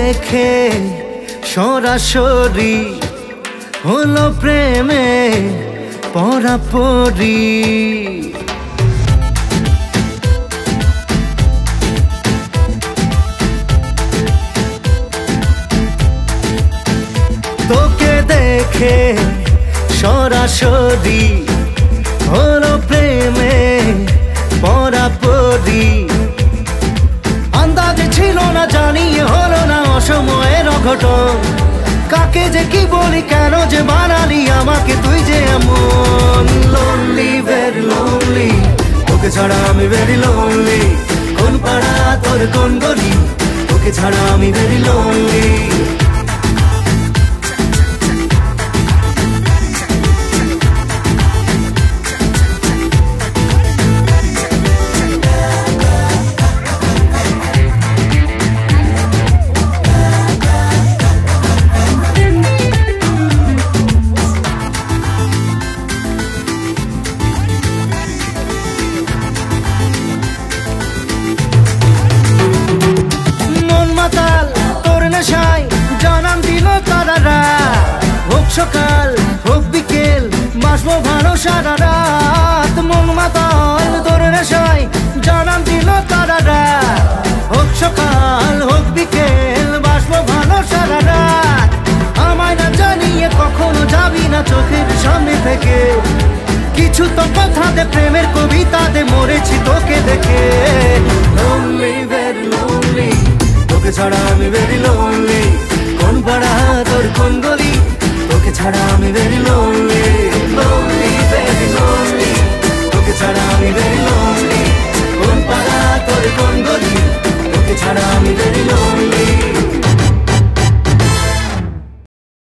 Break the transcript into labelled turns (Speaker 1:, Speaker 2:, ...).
Speaker 1: দেখে সরাসরি হলো প্রেমে পরাপরি। তোকে দেখে সরাসরি হলো প্রেমে পরাপরি। আন্দাজে ছিল না, জানিয়ে হলো না অসময়ের অঘটন। কাকে যে কি বলি, কেন যে বানালি আমাকে তুই যে এমন। লোনলি, ভেরি লোনলি, তোকে ছাড়া আমি ভেরি লোনলি। কোন পাড়া তোর কোন গলি, তোকে ছাড়া আমি ভেরি লোনলি। জানান দিল তারারা, হোক সকাল হোক বিকেল বাসবো ভালো সারা রাত। মন মাতাল তোর নেশায় জানান দিল তারারা, হোক সকাল হোক বিকেল বাসবো ভালো সারা রাত। আমায় না জানিয়ে কখনো যাবি না চোখের সামনে থেকে, কিছু তো কথাতে প্রেমের কবিতাতে মরেছি তোকে দেখে। লোনলি, ভেরি লোনলি, তোকে ছাড়া আমি ভেরি লোনলি। কোন পাড়া তোর কোন গলি, তোকে ছাড়া আমি ভেরি লোনলি।